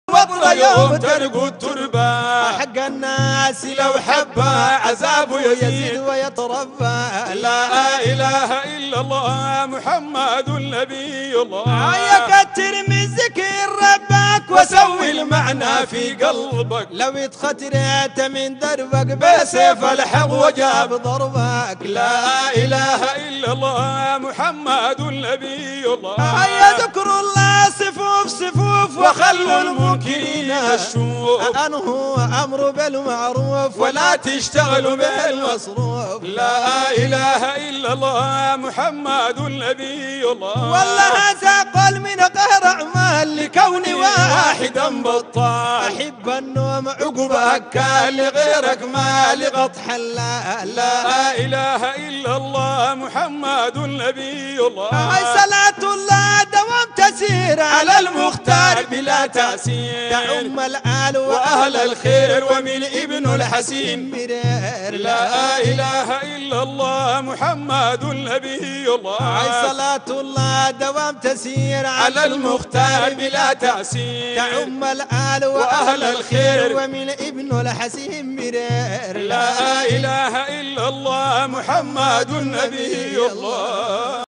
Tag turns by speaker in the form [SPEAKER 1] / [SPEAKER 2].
[SPEAKER 1] وابرى يوم ترقوا التربة
[SPEAKER 2] حق الناس
[SPEAKER 1] لو حبه عذابه
[SPEAKER 2] يزيد ويتربى.
[SPEAKER 1] لا إله إلا الله محمد النبي الله.
[SPEAKER 2] يا كتر من ذكر ربك
[SPEAKER 1] وسوي المعنى في قلبك،
[SPEAKER 2] لو اتخترت من دربك
[SPEAKER 1] بسيف الحق وجاب
[SPEAKER 2] ضربك.
[SPEAKER 1] لا إله إلا الله محمد النبي الله.
[SPEAKER 2] يا ذكر الله صفوف صفوف
[SPEAKER 1] وخلوا المنكرين الشوف،
[SPEAKER 2] أنه أمر بالمعروف
[SPEAKER 1] ولا تشتغلوا
[SPEAKER 2] بالمصروف.
[SPEAKER 1] لا إله إلا الله محمد النبي الله.
[SPEAKER 2] والله ثقل من قهر أعمال
[SPEAKER 1] لكوني واحدا بطال،
[SPEAKER 2] أحب النوم
[SPEAKER 1] عقب أكال لغيرك ما لغط
[SPEAKER 2] حلا.
[SPEAKER 1] لا إله إلا الله محمد النبي الله.
[SPEAKER 2] صلاة الله دوام تسير
[SPEAKER 1] على المختار بلا تأثير،
[SPEAKER 2] تعم الآل
[SPEAKER 1] وأهل الخير ومن ابن الحسين
[SPEAKER 2] مرير.
[SPEAKER 1] لا إله إلا الله محمد النبي الله.
[SPEAKER 2] صلاة الله دوام تسير
[SPEAKER 1] على المختار بلا تأثير،
[SPEAKER 2] تعم الآل
[SPEAKER 1] وأهل الخير
[SPEAKER 2] ومن ابن الحسين مرير.
[SPEAKER 1] لا إله إلا الله محمد النبي الله.